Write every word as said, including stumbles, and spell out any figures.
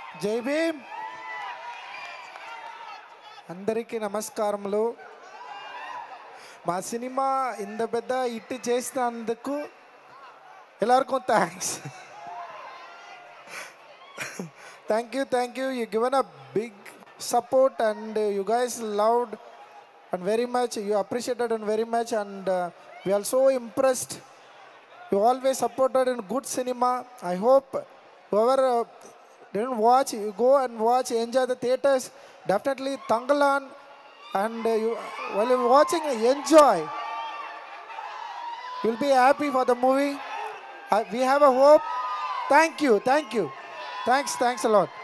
జై భీమ్ అందరికీ నమస్కారములు. మా సినిమా ఇంత పెద్ద హిట్ చేసినందుకు ಎಲ್ಲರಿಗೂ thanks. Thank you, thank you. You given a big support and uh, you guys loved and very much. You appreciated and very much, and uh, we are so impressed. You always supported in good cinema. I hope whoever uh, didn't watch, you go and watch, enjoy the theaters. Definitely Thangalaan, and uh, you, while you're watching, enjoy. You'll be happy for the movie. Uh, we have a hope. Thank you, thank you. Thanks, thanks a lot.